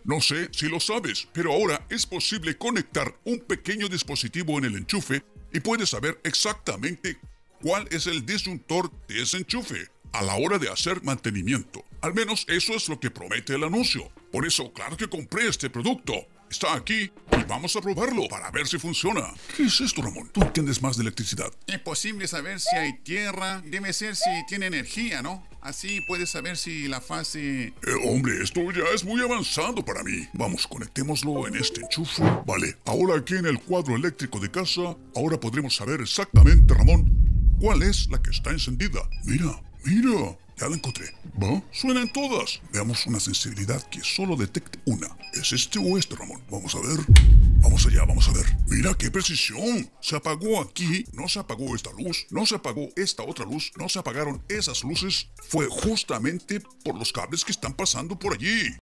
No sé si lo sabes, pero ahora es posible conectar un pequeño dispositivo en el enchufe y puedes saber exactamente cuál es el disyuntor de ese enchufe a la hora de hacer mantenimiento. Al menos eso es lo que promete el anuncio. Por eso, claro que compré este producto. Está aquí y vamos a probarlo para ver si funciona. ¿Qué es esto, Ramón? Tú entiendes más de electricidad. Es posible saber si hay tierra, debe ser si tiene energía, ¿no? Así puedes saber si la fase... Hombre, esto ya es muy avanzado para mí. Vamos, conectémoslo en este enchufe. Vale, ahora aquí en el cuadro eléctrico de casa, ahora podremos saber exactamente, Ramón, cuál es la que está encendida. Mira, mira, ya la encontré. ¿Va? Suenan todas. Veamos una sensibilidad que solo detecte una. ¿Es este o este, Ramón? Vamos a ver. Vamos allá, vamos a ver. Mira qué precisión. Se apagó aquí, no se apagó esta luz, no se apagó esta otra luz, no se apagaron esas luces. Fue justamente por los cables que están pasando por allí.